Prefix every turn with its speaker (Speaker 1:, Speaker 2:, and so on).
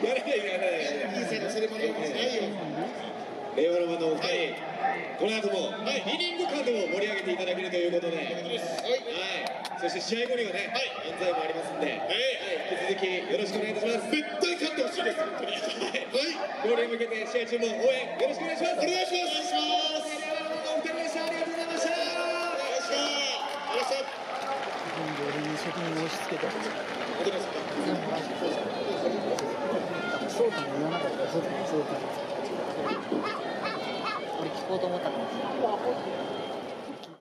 Speaker 1: 言わないで言わないで。
Speaker 2: いいセレモニーもしないよ。
Speaker 1: 令和ロマンのお二人、この後もイニング間でも盛り上げていただけるということで、はい、そして試合後にはね、漫才もありますんで、引き続きよろしくお願いいたします。
Speaker 2: 絶対勝ってほしいです。本当に。はい。
Speaker 1: ゴールに向けて試合中も応援よろしくお願いします。
Speaker 2: お願いします。
Speaker 1: 令和ロマンのお二人でした。ありがとうございました。
Speaker 3: 俺に責任を押し付けて。そうとも言わなかった。そうとも。俺聞こうと思ったから。